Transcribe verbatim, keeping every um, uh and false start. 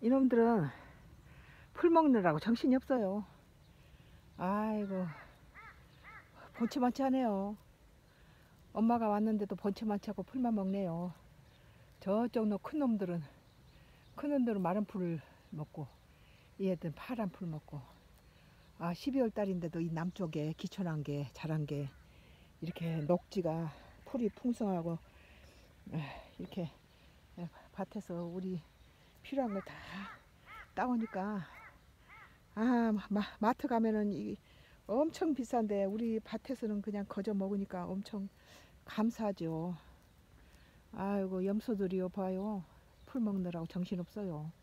이놈들은 풀 먹느라고 정신이 없어요. 아이고, 번치만치하네요. 엄마가 왔는데도 번치만치하고 풀만 먹네요. 저쪽 너 큰 놈들은 큰 놈들은 마른 풀을 먹고 얘들은 파란 풀 먹고. 아, 십이월 달인데도 이 남쪽에 기촌한 게 자란 게 이렇게 녹지가 풀이 풍성하고 이렇게 밭에서 우리 필요한 걸 다 따오니까, 아, 마, 마트 가면은 이 엄청 비싼데 우리 밭에서는 그냥 거저 먹으니까 엄청 감사하죠. 아이고, 염소들이요 봐요, 풀 먹느라고 정신없어요.